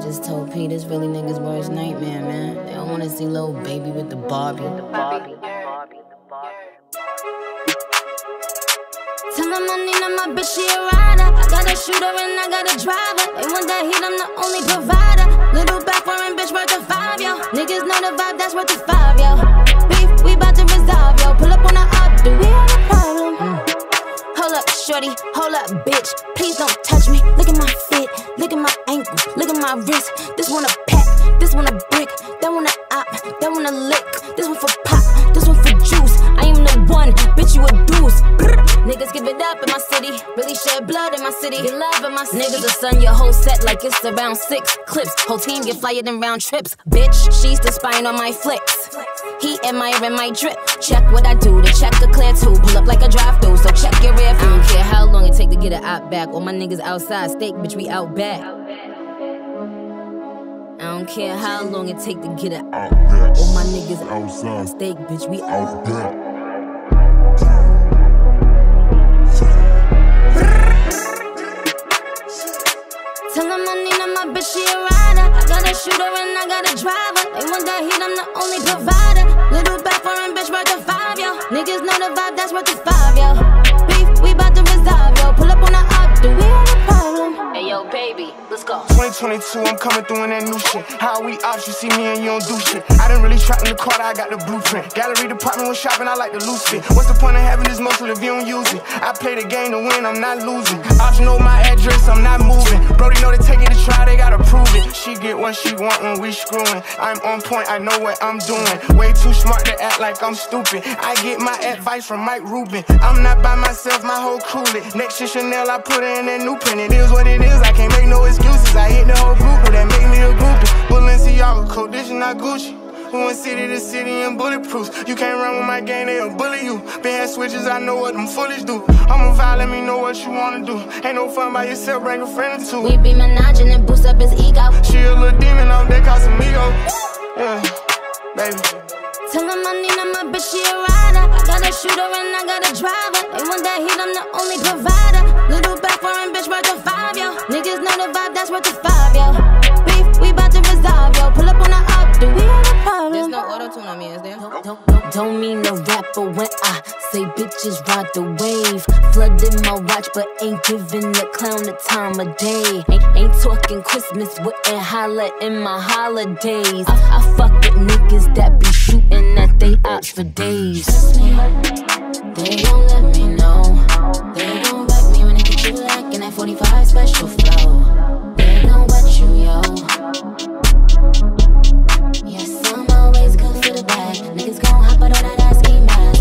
just told P this really niggas' worst nightmare, man. They don't wanna see little baby with the Barbie. Tell them I need my bitch, she a rider. I got a shooter and I got a driver. They want that heat, I'm the only provider. Little back foreign bitch worth a 5, yo. Niggas know the vibe, that's worth a 5, yo. Beef, we bout to resolve, yo. Pull up on the up, do we have a problem? Hold up, shorty, hold up, bitch. Please don't touch me. Look at my fit, look at my ankle, look at my wrist. This one a pack, this one a brick, that one a op, that one a lick. This one for pop, this one for juice. I am the one, bitch, you a deuce. Niggas give it up in my city, really shed blood in my city. Get love in my city. Niggas will stun your whole set like it's around 6 clips. Whole team get flyer than round trips. Bitch, she's the spying on my flicks. He admiring my drip. Check what I do to check a clear too. Pull up like a drive-through, so check your rear view. I don't care how long it take to get an op back. All my niggas outside, steak, bitch, we out back. I don't care how long it take to get an op back. All my niggas outside, steak, bitch, we out back. Tell them I need my bitch, she a rider. I got a shooter and I got a driver. They want that heat, I'm the only provider. Little back foreign bitch worth a 5, yo. Niggas know the vibe, that's worth a 5, yo. Beef, we bout to resolve, yo. Pull up on the up, do we have a problem? Hey, yo, baby, let's go. 2022, I'm coming through in that new shit. How we ops, you see me and you don't do shit. I done really trapped in the Carter, I got the blueprint. Gallery department was shopping, I like the loose fit. What's the point of having this muscle if you don't use it? I play the game to win, I'm not losing. Ops know my address, I'm not moving. Brody know they take it to try, they gotta prove it. She get what she want when we screwing. I'm on point, I know what I'm doing. Way too smart to act like I'm stupid. I get my advice from Mike Rubin. I'm not by myself, my whole crew lit. Next to Chanel, I put her in that new print. It is what it is, I can't make no excuses. I hit the whole group, but that make me a groupie. Balenciaga coat, this is not Gucci. We went city to city and bulletproofs. You can't run with my gang, they'll bully you. Been had switches, I know what them foolish do. I'm a vibe, let me know what you wanna do. Ain't no fun by yourself, bring a friend or two. We be menaging and boost up his ego. She a little demon out there, Casamigo. Yeah, baby. Tell them I need my bitch, she a rider. I got a shooter and I got a driver. They want that heat, I'm the only provider. Little back foreign bitch worth a 5, yo. Niggas know the vibe, that's worth a 5, yo. Beef, we bout to resolve, yo. Pull up on the up, do we have a problem? There's no auto-tune on me, is there? Don't mean no rapper when I say bitches ride the wave. Flooded my watch, but ain't giving the clown the time of day. Ain't talking Christmas, wouldn't holler in my holidays. I fuck with niggas that be shooting at they ops for days. Trust me, they gon' let me know. They gon' wreck me when they get you like in that 45 special flow. They gon' wet you, yo. Yes, I'm always good for the bag. Niggas gon' hop out on that ski mask.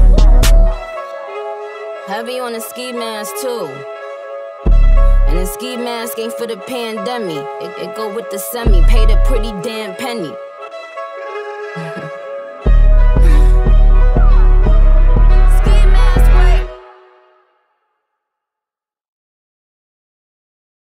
Heavy on the ski mask too. And the ski mask ain't for the pandemic. It go with the semi. Paid a pretty damn penny.